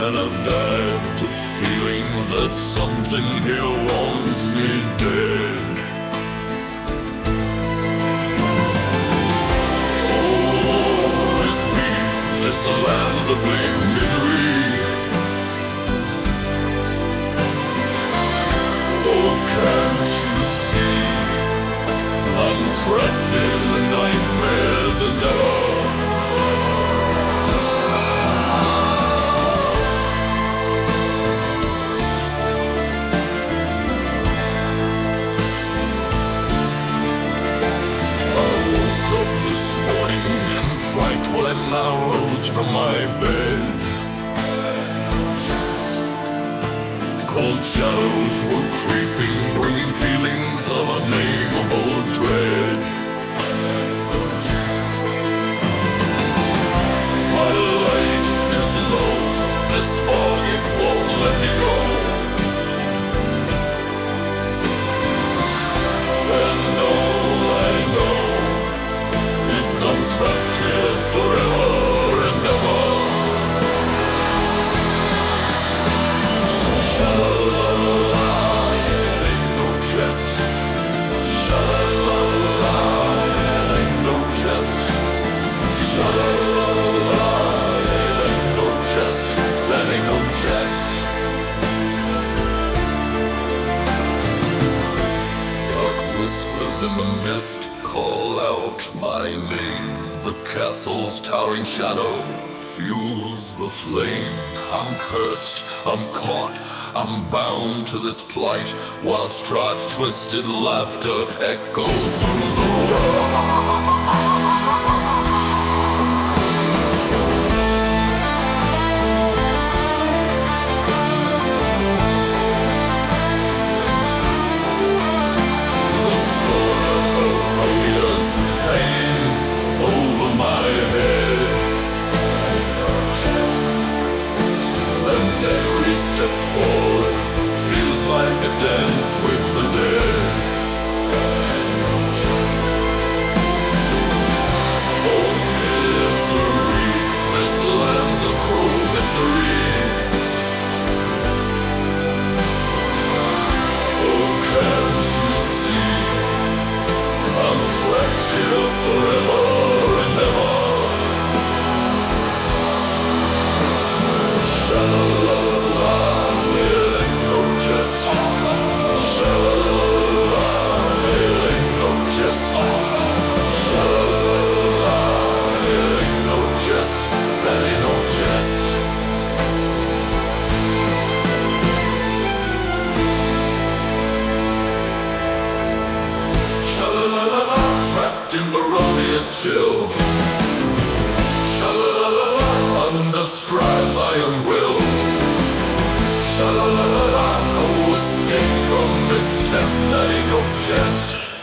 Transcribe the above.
and I've died the feeling that something here wants me dead. Oh, it's me, this land's a bleak misery. Oh, can't you see, I'm trapped in the nightmares and never. When I rose from my bed, cold shadows were creeping, bringing feelings of unnameable dread. My light is low, this fog it won't let me go. And all I know is I'm trapped here forever and ever. Sha-la-la-la, it ain't no jest. Sha-la-la-la, it ain't no jest. Sha-la-la-la, it ain't no jest. That ain't no jest. Dark whispers in the mist call out my name. The castle's towering shadow fuels the flame. I'm cursed, I'm caught, I'm bound to this plight, while Strahd's twisted laughter echoes through the world. Step forward feels like a dance with the dead. Oh, misery, this land's a cruel mystery. Oh, can't you see, I'm trapped here forever and ever. Sha-la-la-la, it ain't no jest. Sha-la-la-la, it ain't no jest. Sha-la-la-la, it ain't no jest. That ain't no jest. Sha-la-la-la-la, trapped in Baronius chill. Sha-la-la-la-la, under Strahd's iron will. Sha-la-la-la-la, no escape from this test, that ain't no jest.